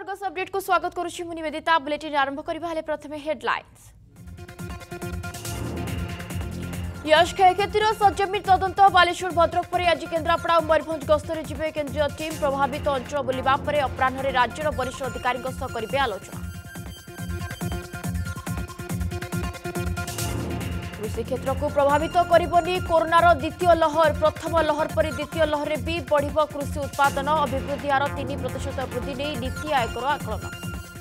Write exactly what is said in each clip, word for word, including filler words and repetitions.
Argus update को स्वागत करुछि मु निवेदिता। बुलेटिन आरंभ करबा हेले प्रथमे हेडलाइंस। यश क्षयक्षतिर सजमीन तदंत बालेश्वर भद्रक पर आज केन्द्रापड़ा और मयूरभंज गस्तरे जिबे केंद्रीय टीम प्रभावित अंचल बुलिबा परे अपराह्न राज्यर वरिष्ठ अधिकारी करिबे आलोचना। कृषि क्षेत्र को प्रभावित करबनी कोरोनार द्वितीय लहर। प्रथम लहर पर द्वितीय लहर में भी बढ़िब कृषि उत्पादन। अभिवृद्धि हार तीन प्रतिशत वृद्धि नहीं नीति आयोगर आकलन।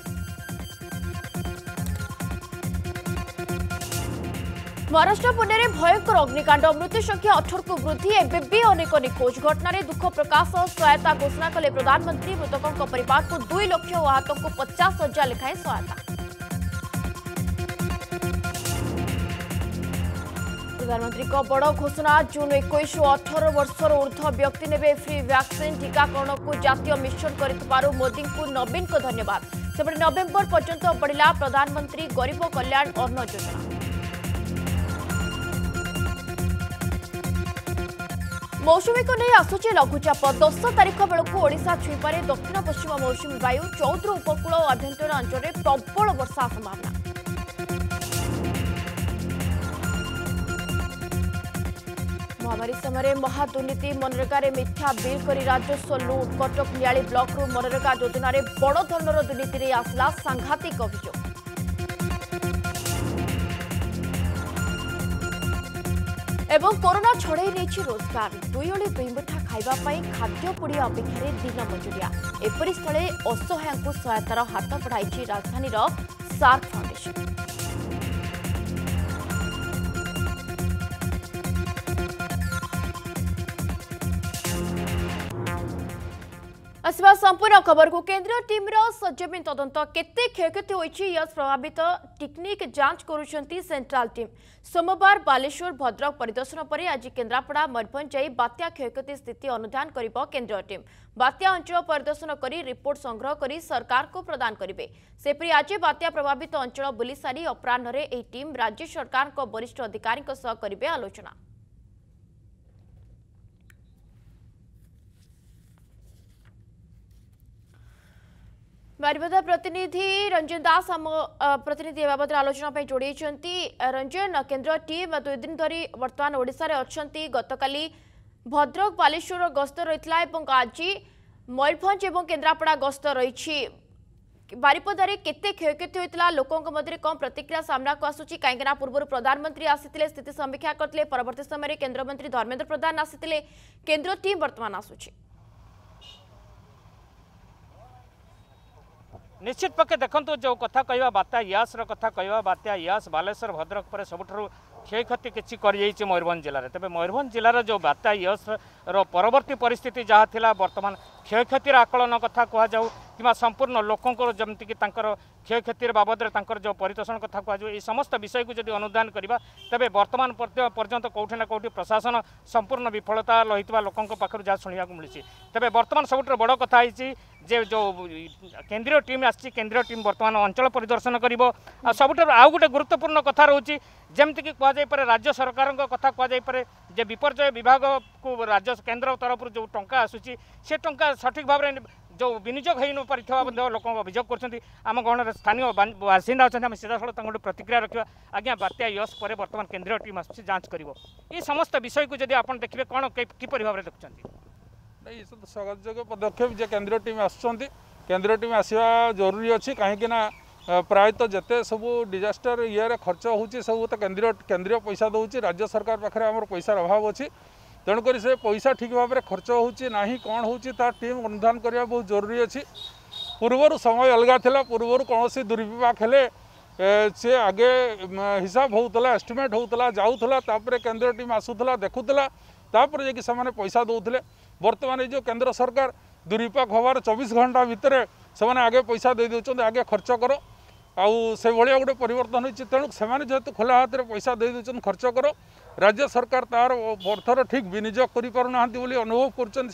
महाराष्ट्र पुणे भयंकर अग्निकांड मृत्यु संख्या अठारह को वृद्धि। एवं भी अनेक निखोज घटना दुख प्रकाश सहायता घोषणा कले प्रधानमंत्री। मृतकों परिवार को दुई लक्ष और आहतों को पचास हजार लेखाएं सहायता। प्रधानमंत्री को बड़ घोषणा जून इक्कीस अठारह वर्षर ऊर्ध्व व्यक्ति ने फ्री वैक्सीन टीकाकरण को जातीय मिशन कर मोदी को नवीन को धन्यवाद। सेपटे नवेम्बर पर्यंत बढ़ला प्रधानमंत्री गरीब कल्याण अन्न योजना। मौसुमी को नहीं आसुचे लघुचाप। दस तारीख बेलू ओडिशा छुईपे दक्षिण पश्चिम मौसुमी वायु। चौद्र उपकूल और आभ्यंतर अंचल में प्रबल वर्षा संभावना। महामारी समय महादुर्नीति मनरेगा मिथ्या बिल कर राजस्व लुट। कटक नियाली ब्लॉक रु मनरेगा योजना बड़ धरणर दुर्नीति आसला सांघातिक अभियोग। एवं कोरोना छड़ाई नहीं रोजगार। दुई ओली दुई मुठा खाइबाई खाद्य पुड़िया अपेक्षा दिन मजुरिया। एपरी स्थले असहाय सहायतार हाथ बढ़ाई राजधानी सार्क फाउंडेशन। आसवा संपूर्ण खबर को। केंद्रीय टीम सजमीन तदंत केते क्षयक्षति होइछि यश प्रभावित टेक्निक जांच करुछंती सेंट्रल टीम। सोमवार बालेश्वर भद्रक परिदर्शन पर आज केन्द्रापड़ा मयूरभंज जाई बात्या क्षयक्षति स्थिति अनुधान करिबो केंद्रीय टीम। बात्या अंचल परिदर्शन करी रिपोर्ट संग्रह करी सरकार को प्रदान करिवे। सेपरि आज बात्या प्रभावित अंचल बुली सारी अपराह्न एही टीम राज्य सरकार को वरिष्ठ अधिकारी सह करिवे आलोचना। बारिपदा प्रतिनिधि रंजन दास आम प्रतिनिधि बाबद आलोचना जोड़ी। रंजन, केंद्र टीम दुई दिन धरी बर्तमान ओडिशा रे अछंती। गतकाली भद्रक बालेश्वर गस्त रही आज मयूरभंज और केन्द्रापड़ा गस्त रही। बारिपदारे केते क्षयक्षति होता लोकों मध्य कम प्रतिक्रिया सामना को आसूची कहीं पूर्व प्रधानमंत्री आसी स्थिति समीक्षा करते। परवर्ती समय केन्द्रमंत्री धर्मेंद्र प्रधान आसी केंद्र टीम बर्तमान आसूची। निश्चित पक्षे देखो जो कथा कहवा बात्या यास कथा कहवा बात्या यास बालेश्वर भद्रक पर सबुठारु क्षयक्षति किसी कर मयूरभंज जिले में। तेज मयूरभंज जिलार जो बात्या यास परवर्ती परिस्थिति जहाँ थिला वर्तमान क्षयक्षतिर आकलन कथा कहु कि संपूर्ण लोकों जमती क्षयक्षतिर बाबद जो परितोषण कथा कहु ये समस्त विषय को जब अनुधान करवा तेज वर्तमान पर्यंत कौटि ना कौटि प्रशासन संपूर्ण विफलता रही लोकों पाखर जहाँ शुणा मिली। तेज वर्तमान सबुठ बड़ कथा जे जो केंद्रीय टीम आसी केंद्रीय टीम वर्तमान अंचल परिदर्शन कर सबुठ आउ गोटे गुरुत्वपूर्ण कथा रोचे जमती कहुपर राज्य सरकार कथा कहुपर जे विपर्यय विभाग को राज्य केंद्र तरफ जो टंका आसूची से टंका सठिक भाव में जो विनियोग हो पार लोक अभियोग कर आम गहन स्थानीय बासिंदा अच्छा सीधा सड़क गोटे प्रतिक्रिया रखा। आज्ञा बात्या यश पर बर्तमान केंद्रीय टीम आस जांच कर ये समस्त विषय को जब आप देखिए कौन किपर भाव में देखुं ये सब स्वागत पदक्षेप जे केंद्रीय टीम आसुँच केंद्रीय टीम आसवा जरूरी अच्छी कहीं प्रायतः जिते सब डिजास्टर ये खर्च होची सब तो केंद्रीय केंद्रीय पैसा दौर राज्य सरकार पाखे आम पैसार अभाव अच्छी तेणुक से पैसा ठीक भाव में खर्च होची ना कौन होची ता टीम अनुधान करने बहुत जरूरी अच्छी। पूर्वर समय अलग था पूर्वर कौन दुर्विपाक हेले से आगे हिसाब होता एस्टिमेट होता जाऊला केंद्रीय टीम आसूला देखुला तापर जाकि से पैसा दौले। बर्तमान जो केंद्र सरकार दुर्विपाक हबार चौबीस घंटा भितर से आगे पैसा दे दे आगे खर्च कर आउ से भाया गोटे परिवर्तन होती तेणु से जेहेतु खोला हाथ में पैसा दे दे खर्च कर राज्य सरकार तार अर्थर ठीक विनियोग करना अनुभव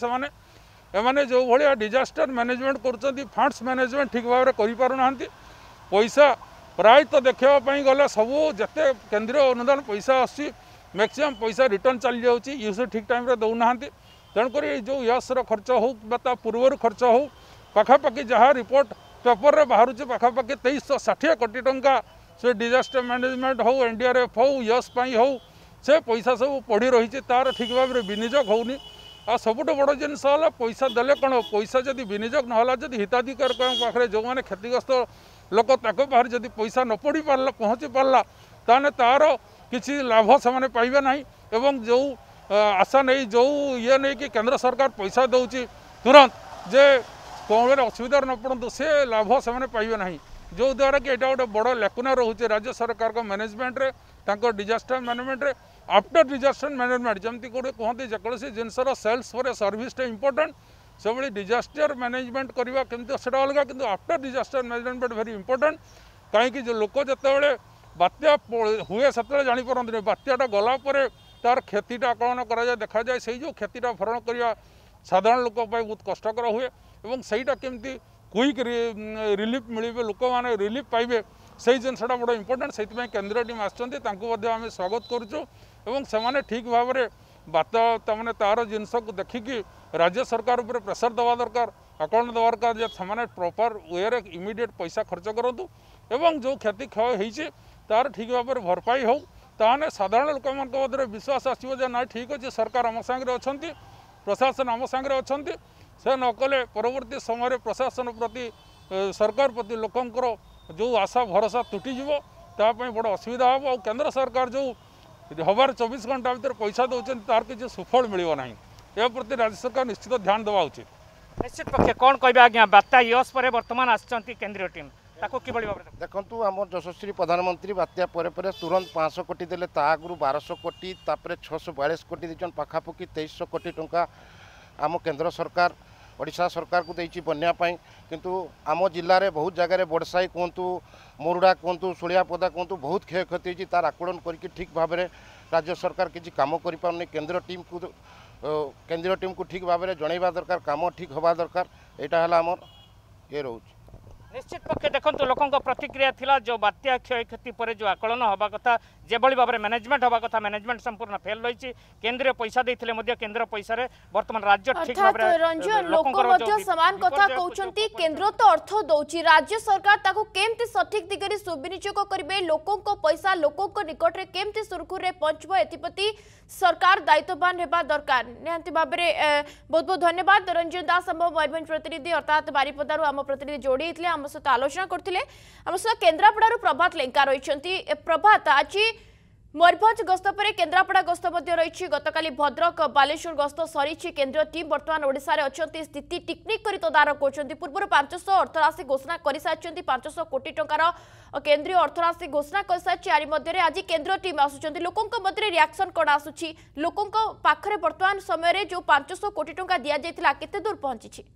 कर जो भाया डिजास्टर मैनेजमेंट कर फंड्स मैनेजमेंट ठीक भाव में करना पैसा प्रायतः देखापी गले सब जिते केंद्रीय अनुदान पैसा आसी मैक्सिमम पैसा रिटर्न चली जाऊँगी यूज ठीक टाइम दौना तेणुक जो यश खर्च हो पूर्वर खर्च हो पाखापाखि जहाँ रिपोर्ट पेपर रे बाहर पाखापाखि तेईस षाठी कोटी टंका से डिजास्टर मैनेजमेंट हो एनडीआरएफ हो यश हो से पैसा सब पड़ी रही तार ठीक भाव में विनियोग होनी आ सबुठ बड़ जिनस पैसा देले कौन पैसा जदि विनियोग ना जदि हिताधिकारी पाखे जो मैंने क्षतिग्रस्त लोक पाखे जदि पैसा न पड़ी पारा पहुँची पारा ताने तार किसी लाभ से पाइबे ना एवं जो आशा नहीं जो ये नहीं कि केंद्र सरकार पैसा दौर तुरंत जे कौन असुविधा न पड़ू से लाभ से पाइबे ना जो द्वारा कि यहाँ गोटे बड़ लेकुना रोचे राज्य सरकार को मैनेजमेंट रे तांको डिजास्टर मैनेजमेंट रे आफ्टर डिजास्टर मैनेजमेंट जमती कौटे कहते जेकोसी जिनसर सेल्स पर सर्विस इंपोर्टेंट से भाई डिजास्टर मैनेजमेंट करवा केमती से अलग किंतु after disaster management very important कहीं जो लोक जिते बात्या हुए से जापारती बात्याटा गलापर तार क्षतिटा आकलन करा देखा जाए से जो क्षतिटा भरण करवा साधारण लोक बहुत कष्टकर हुए और सहीटा केमती क्विक रिलीफ मिले लोक मैंने रिलीफ पाइबे से जिनसा बड़ा इंपोर्टेंट से केंद्र टीम आम स्वागत करें ठीक भाव में बात तमाने तार जिनस को देखिकी राज्य सरकार उपर प्रेसर दवा दरकार आकलन दवा दरकार जे से प्रॉपर वे इमिडिएट पैसा खर्च करूँ एवं जो क्षति क्षय होती तार ठीक भाव में भरपाई हो ताने साधारण लोक मध्य विश्वास आसो ना ठीक अच्छे सरकार आम सांगे अच्छा प्रशासन आम सांगे अच्छा से नकले परवर्ती समय प्रशासन प्रति सरकार प्रति लोकंकर जो आशा भरोसा तुटीज तापाई बड़ असुविधा हम और केंद्र सरकार जो हबार चौबीस घंटा भर पैसा दौरान तार किसी सुफल मिल ना या प्रति राज्य सरकार निश्चित ध्यान देवा उचित निश्चित पक्षे कौन कह आज्ञा बात्या यश पर बर्तमान आसछंती केंद्रीय टीम ताको कि भाव देखु आम यशस्वी प्रधानमंत्री बात्या पर पर तुरंत पाँच सौ कोटी देले ता आगु बारश कोटी तापर छःश बयालीस कोटी देचन पाखापाखि तेईस कोटी टंका आम केंद्र सरकार ओडिशा सरकार को देइछि बन्या पाई किंतु आम जिले में बहुत जगह बड़साई कहतु मुरुड़ा कहतु सुलियापदा कहतु बहुत क्षय क्षति होती तार आकलन करके ठीक भाव में राज्य सरकार किसी काम कर पारनी केंद्र टीम को केंद्रीय टीम को ठीक भाव में जनइबा दरकार काम ठीक हवा दरकार यहाँ है आमर ये रोच निश्चित पक्षे देखो लोकों प्रतिक्रिया थिला जो बात्या क्षय क्षति पर जो आकलन हवा कथा जो भाव में मैनेजमेंट हवा कथा मैनेजमेंट संपूर्ण फेल रही केंद्रीय पैसा देते केंद्र पैसा रे वर्तमान राज्य ठीक भाव में रंजन लोक मध्य समान कथा कहउचंती केंद्र तो अर्थ दउची राज्य सरकार ताको केमती सठिक दिगरे सुविनियोग करिवे लोकों को पैसा लोकों को निकट रे केमती सुरखुर रे पहुंचबो एतिपति सरकार दायित्ववान हेबा दरकार निहांती भाव में बहुत बहुत धन्यवाद रंजन दास हम मयूरभंज प्रतिनिधि अर्थात बारिपदारु आम प्रतिनिधि जोड़ी हितले आम सहित आलोचना करथिले आम सहित केन्द्रापड़ारु प्रभात लेंका रहिसंती प्रभात आज मयूरभंज गस्त पर केन्द्रापड़ा गस्त रही गतकाली भद्रक बालेश्वर गस्त सरी केंद्रीय टीम बर्तमान ओडिशा रे अछंती स्थिति टिकनिक करी तदारक करछंती पूर्व पाँच सौ अर्थराशि घोषणा कर सारी पाँच सौ कोटी टंकार केंद्रीय अर्थराशि घोषणा कर सारी मध्य आज केंद्रीय टीम आसुचंती लोकों मध्य रिएक्शन कौन आसुची लोकों पाखरे वर्तमान समय जो पाँच सौ कोटी टंका दिया जायतिला केते दूर पहुंची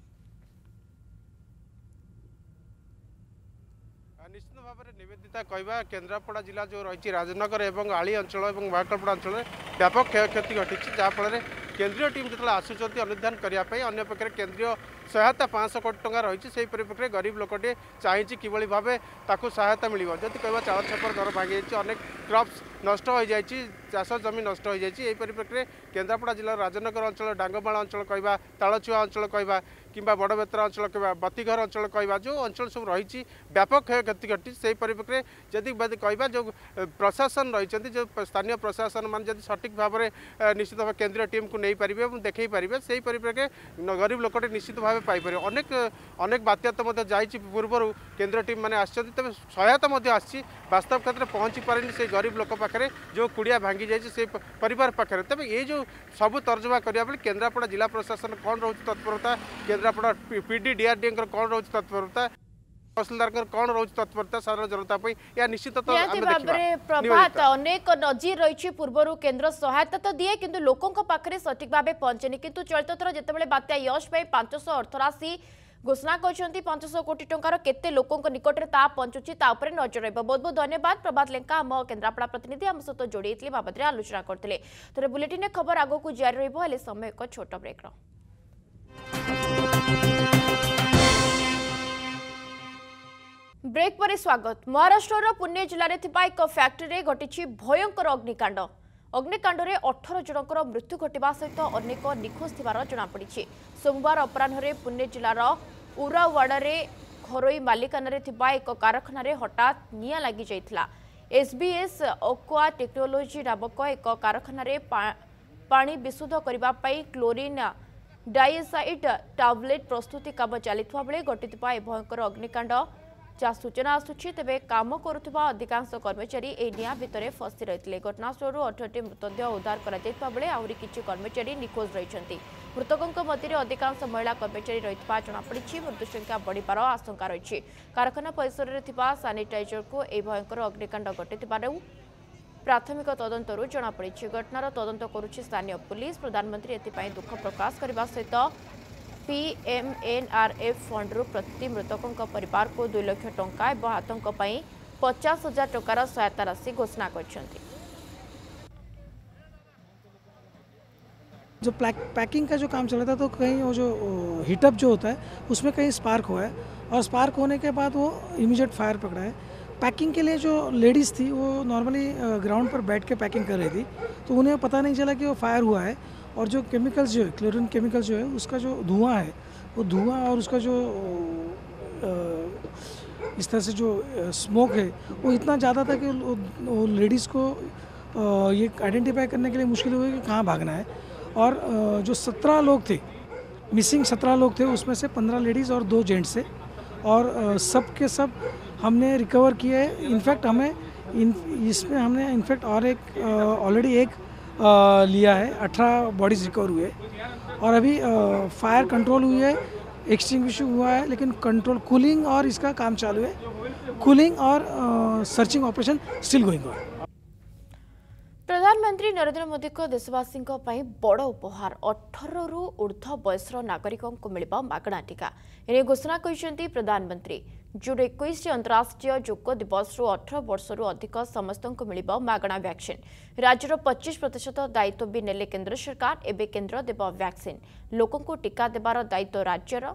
निश्चित भाव में निवेदिता कहवा केन्द्रापड़ा जिला जो रही राजनगर और आली अंचल और महाकालपड़ा अंचल में व्यापक क्षय क्षति घटी जहाँफल केंद्रीय टीम जो आसुँच अनुधान करने अन्य पक्षे केंद्रीय सहायता पाँच सौ कोटी टंका रही से परिप्रेक्षी गरीब लोकटे चाहिए कि भाव ताकू सहायता मिल जदि कह चाउल छपर दर भांगी अनेक क्रॉप्स नष्ट हो जाए चाष जमी नष्ट हो जाए परिप्रेक्षी केन्द्रापड़ा जिलार राजनगर अंचल डांगमाला अंचल कहवा तालचुआ अंचल कहवा कि बड़ बेतरा अंचल कहवा बतीघर अंचल कहवा जो अंचल सब रही व्यापक क्षय क्षति घटी से परिप्रेक्षी जदि कहवा जो प्रशासन रही जो स्थानीय प्रशासन मान जब सठिक भाव में निश्चित भाव केंद्रीय टीम को नहीं पारे और देखई पारे से परिप्रेक्षी गरीब लोकटे निश्चित भाव पाइपर अनेक अनेक बात्या तो जाइए पूर्व केंद्रीय टीम मैंने आसते सहायता आसी वास्तव क्षेत्र में पहुँची पारे से गरीब लोक पाखे जो कुड़िया भांगी जाए से परिवार पाखे तेज ये जो सब तर्जमा करने केन्द्रापड़ा जिला प्रशासन कौन रोच तत्परता केन्द्रापड़ा पीडी डीआरडी कौन रोच तत्परता तहसीलदार कौन रोच तत्परता साधारण जनता या निश्चित प्रभात अनेक नजीर रही पूर्व केंद्र सहायता तो दिए किंतु लोकों पाखे सठिक भाव पहुंचेनि किंतु चलित थर जिते बात्या यश पाँच सौ अर्थराशि घोषणा कर पाँच सौ कोटी टंकार केते लोकों निकट में पहुंचुची नजर रही बहुत बहुत धन्यवाद प्रभात लेंका आम केन्द्रापड़ा प्रतिनिधि आम सहित जोड़ी बाबद आलोचना करते तेरे बुलेटिन खबर आग को जारी रही समय एक छोट ब्रेक ब्रेक पर स्वागत महाराष्ट्र पुणे जिले में एक फैक्ट्री घटी भयंकर अग्निकांड अग्निकांड में अठारह जनकर मृत्यु घटवा सहित अनेक निखोज थिबार जଣାपड़ी सोमवार अपराह पुणे जिलार उरावाड़ा घरोई मालिकाना थिबा एक कारखाना रे हठात निया लागि जाइथिला। एसबीएस ओक्वा टेक्नोलोजी नामक एक कारखाना रे पा, पानी विशुद्ध करबा पई क्लोरीन डाइऑक्साइड टैबलेट प्रस्तुति काम चलिथवा बेले घटिथिबा ए भयंकर अग्निकांड जा सूचना आसुछि। तेबे काम करुथिबा अधिकांश कर्मचारी ए निया भितरे फसी रहिथिले। घटनास्थलରୁ अठारह मृतदेह उद्धार करा जायतबा बेले आहुरी किछि कर्मचारी निखोज रहिछन्ति। मृतकଙ୍କ ମଧ୍ୟରେ ଅଧିକାଂଶ ମହିଳା କର୍ମଚାରୀ ରହିଥିବା ଜଣାପଡ଼ିଛି। ମୃତ୍ୟୁ ସଂଖ୍ୟା ବଢ଼ିବାର ଆଶଙ୍କା ରହିଛି। କାରଖାନା ପରିସରରେ ଥିବା ସାନିଟାଇଜରକୁ ଏହି ଭୟଙ୍କର ଅଗ୍ନିକାଣ୍ଡ ଘଟିଥିବାରୁ ପ୍ରାଥମିକ ତଦନ୍ତରୁ ଜଣାପଡ଼ିଛି। ଘଟଣାର ତଦନ୍ତ କରୁଛି ସ୍ଥାନୀୟ ପୁଲିସ। ପ୍ରଧାନମନ୍ତ୍ରୀ ଏଥିପାଇଁ ଦୁଃଖ ପ୍ରକାଶ କରିବା ସହିତ पीएमएनआरएफ फंड प्रति मृतकों परिवार को दुई लाख टंका और आतंक पचास हजार टंकार सहायता राशि घोषणा कर। जो पैकिंग का जो काम चल रहा था तो कहीं वो जो हीटअप जो होता है उसमें कहीं स्पार्क हुआ है और स्पार्क होने के बाद वो इमीडिएट फायर पकड़ा है। पैकिंग के लिए जो लेडीज़ थी वो नॉर्मली ग्राउंड पर बैठ के पैकिंग कर रही थी तो उन्हें पता नहीं चला कि वो फायर हुआ है और जो केमिकल्स जो है क्लोरीन केमिकल जो है उसका जो धुआं है वो धुआं और उसका जो इस तरह से जो स्मोक है वो इतना ज़्यादा था कि वो लेडीज़ को ये आइडेंटिफाई करने के लिए मुश्किल हुई कि कहाँ भागना है। और जो सत्रह लोग थे मिसिंग सत्रह लोग थे उसमें से पंद्रह लेडीज़ और दो जेंट्स थे और सब के सब हमने रिकवर किए। इनफैक्ट हमें इन इसमें हमने इनफैक्ट और एक ऑलरेडी एक आ, लिया है। अठारह बॉडीज रिकवर हुए और अभी आ, फायर कंट्रोल हुई है, एक्सटिंग्विश हुआ है, लेकिन कंट्रोल कूलिंग और इसका काम चालू है। कूलिंग और आ, searching operation still going on. प्रधानमंत्री नरेंद्र मोदी को देशवासी बड़ उपहार अठारह रु ऊर्ध्व बयसर नागरिकों को मिलिबा मागणा टीका। एने घोषणा करिसेंती प्रधानमंत्री। जून इक्कीस अंतर्राष्ट्रीय योग दिवस रु अठारह वर्ष रु अधिक समस्त को मिलिबा मागणा वैक्सीन। राज्यर पच्चीस प्रतिशत दायित्व भी नेले केंद्र सरकार। एबे केंद्र देव वैक्सीन। लोकों को टीका देवार दायित्व राज्यर।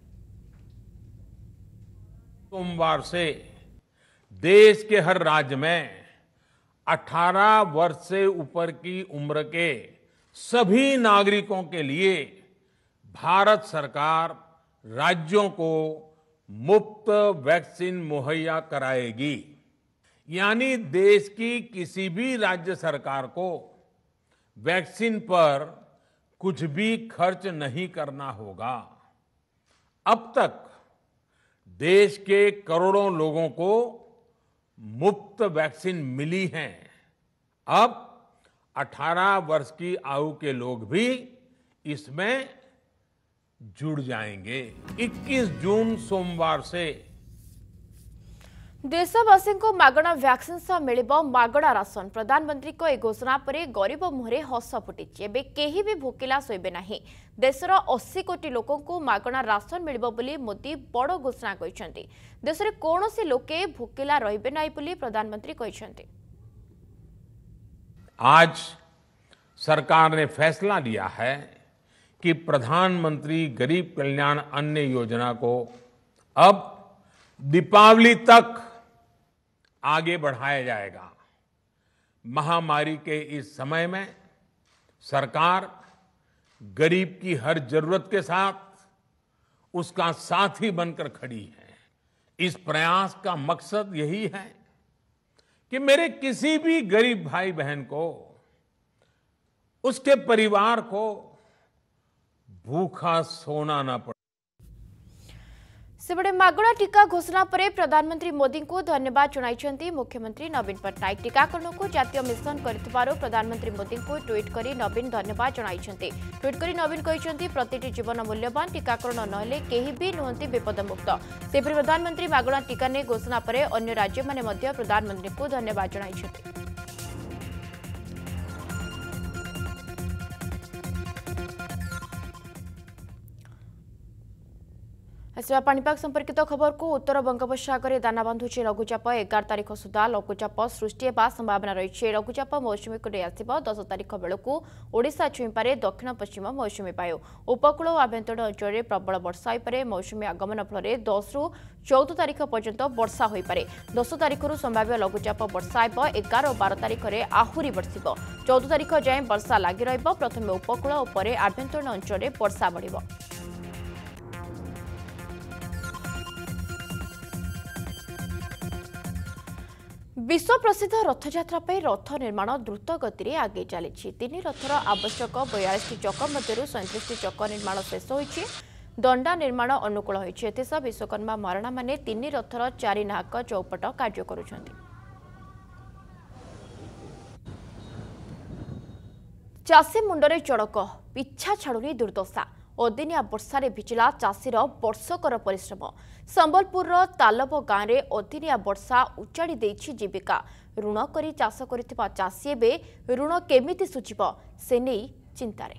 सोमवार से देश के हर राज्य में अठारह वर्ष से ऊपर की उम्र के सभी नागरिकों के लिए भारत सरकार राज्यों को मुफ्त वैक्सीन मुहैया कराएगी। यानी देश की किसी भी राज्य सरकार को वैक्सीन पर कुछ भी खर्च नहीं करना होगा। अब तक देश के करोड़ों लोगों को मुफ्त वैक्सीन मिली है। अब अठारह वर्ष की आयु के लोग भी इसमें जुड़ जाएंगे। इक्कीस जून सोमवार से देशवासी को मागणा वैक्सीन सह मिलिबो मागणा राशन। प्रधानमंत्री को एक घोषणा पर गरीब मुहरे हस फुटी। एबे केही भी भोकिला सोइबे नाही। देशर अस्सी कोटी लोकों को मागणा राशन मिलिबो बोली मोदी बड़ घोषणा करिसेंती। देशरे कोनोसी लोके भोकिला रहिबे नाही बोली प्रधानमंत्री कहिसेंती। आज सरकार ने फैसला लिया है कि प्रधानमंत्री गरीब कल्याण अन्न योजना को अब दीपावली तक आगे बढ़ाया जाएगा। महामारी के इस समय में सरकार गरीब की हर जरूरत के साथ उसका साथी बनकर खड़ी है। इस प्रयास का मकसद यही है कि मेरे किसी भी गरीब भाई बहन को, उसके परिवार को भूखा सोना न पड़े। सेबड़े मागणा टीका घोषणा पर प्रधानमंत्री मोदी को धन्यवाद जणाइछंती मुख्यमंत्री नवीन पट्टनायक। टीकाकरण को जातीय मिशन करथिबारो प्रधानमंत्री मोदी को ट्वीट करी नवीन धन्यवाद जणाइछंती। ट्वीट करी नवीन कहिछंती प्रतिटी जीवन मूल्यवान। टीकाकरण नहले केही भी नहंती विपदमुक्त। सेपरि प्रधानमंत्री मागणा टीका ने घोषणा पर अन्य राज्य माने मध्य प्रधानमंत्री को धन्यवाद जणाइछंती। आसवा पाणीपाग संपर्कित खबर को उत्तर बंगोपसागर दाना बांधुचे लघुचाप एगार तारीख सुधा लघुचाप सृष्टि होगा संभावना रही। लघुचाप मौसुमी को आसव दस तारीख बेलू ओडिशा छुईपारे दक्षिण पश्चिम मौसुमी वायु। उपकूल और आभ्यंतर अंचल में प्रबल वर्षा होपे। मौसुमी आगमन फल दस रु चौदह तारीख पर्यंत वर्षा होपे। दस तारीख संभाव्य लघुचाप वर्षा हो। एगार और बार तारीख में आहरी बर्षिब। चौदह तारीख जाए वर्षा लगी रही। प्रथम उपकूल और आभ्यंतर अंचल में वर्षा बढ़। विश्व प्रसिद्ध रथयात्रा पर रथ निर्माण द्रुत गति में आगे चली तीन रथर आवश्यक बयालीस चक मध्य सैंतीस चक निर्माण शेष होती दंडा निर्माण अनुकूल होती विश्वकर्मा महाराणा माने तीन रथर चारि नाहक चौपट कार्य करुछंती। चाषी मुंडरे चड़क पिछा छाड़ुनी दुर्दशा अदिनिया वर्षा भिजिला चाषीर वर्षकर परिश्रम संबलपुर तालब गाँव में अदिनिया वर्षा उचाड़ी देछि जीविका ऋण करी चाष करिथिबा चाषी एबे ऋण केमिति सुझिब से नहीं चिंतारे।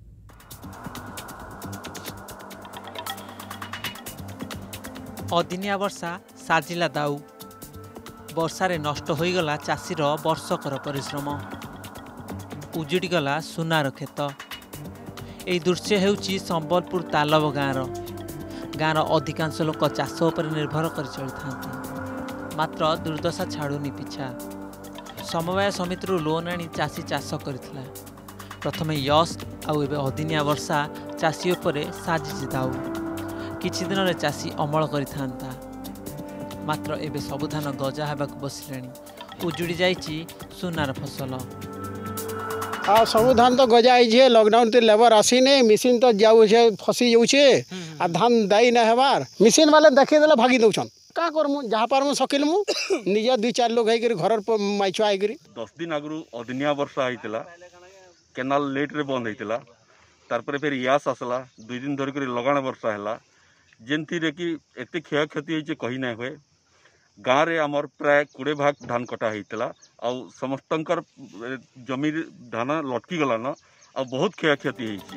अदिनिया वर्षा साजिला दाऊ वर्षारे नष्ट होईगला चाषीर वर्षकर परिश्रम उजुड़ी गला सुनार खेत। यही दृश्य हेउची संबलपुर तालब गाँव गाँव अधिकांश लोक चाष उपर निर्भर कर चली था मात्र दुर्दशा छाड़ुनी पिछा समवाय समिति लोन आनी चाषी चाष करथिला प्रथमे यश आउ एबे अदिनिया वर्षा चाषी उपरे साजिछि दाऊ किछि दिन रे चाषी अमल करिथांता मात्र एबे सब धान गजा हेबाक बसिलानी उजुड़ी जाइछि सुनार फसल। आ सब धान तो गजा है लॉकडाउन तो लेबर आसीने मिशन तो जाऊ फसी जाऊे आ धान दाई ना हेबार मिशन वाले देखे देला भागी दौन का करमु जहाँ पार मु सकिल मु निज दुई चार लोग है घर माइछुआ है दस दिन आगु अदिनिया वर्षा होता केनाल लेट रे बंद होता तार फिर यास आसला दुई दिन धरिक लगाण वर्षा है जेनथी रे कि एते क्षय क्षति होइछे कही ना हुए गाँव रे आमर प्राय कोड़े भाग धान कटा होता आ समस्तंकर जमी धान लटकी गलान आ बहुत क्षय क्षति होइछे।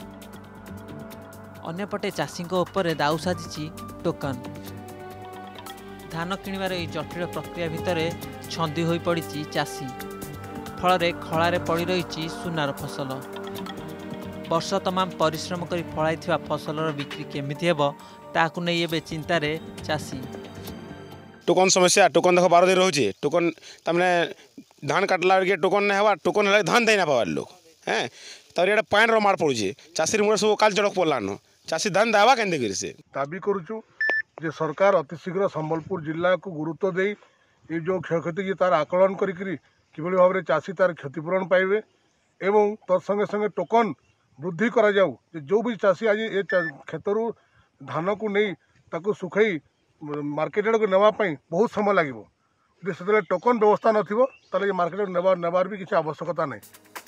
अन्यपटे चाषी उपरे दाऊ साजिछि टोकन धान किणवार यह जटिल प्रक्रिया भितर छंदी होई पड़ी चाषी फल खलारे पड़ रही सुनार फसल वर्ष तमाम परिश्रम कर फल फसलर बिक्री केमिति हेबो ताकु नै एबे चिंतारे चाषी। टोकन समस्या टोकन देख बार दिन रोचे टोकन तमने धान काटला के टोकन नहीं हवा टोकन है धान देना पावार लोग हैं तर ये पान रो मार पड़ुचे चाषी मुझे सब काल चढ़क पड़लान चाषी धान देवा के से दाबी करुचु जे सरकार अतिशीघ्र संबलपुर जिला को गुरुत्व दे ये जो क्षयक्षति की तार आकलन करी भाव में चाषी तार क्षतिपूरण पाइबे एवं तत्संगे संगे टोकन वृद्धि करा जाऊ जो भी चाषी आज ये क्षेत्रु धान को नहीं ताकू सुखई मार्केट को नेवाई बहुत समय लगे से टोकन व्यवस्था न मार्केट नेबार भी किसी आवश्यकता नहीं।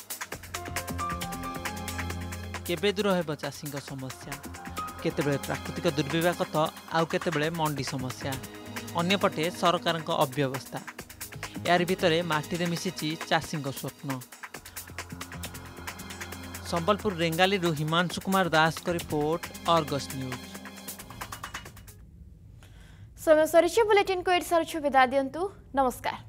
केबे दूर हेब चाषी समस्या केतेबेले प्राकृतिक दुर्विपाक तो आउ केतेबेले मंडी समस्या अन्यपटे सरकार अव्यवस्था यार भितर माटी मिशिछि चाषी स्वप्न। संबलपुर रेंगाली हिमांशु कुमार दास को रिपोर्ट आर्गस न्यूज। समय सरी बुलेटिन को एड सारी विदा दिंतु नमस्कार।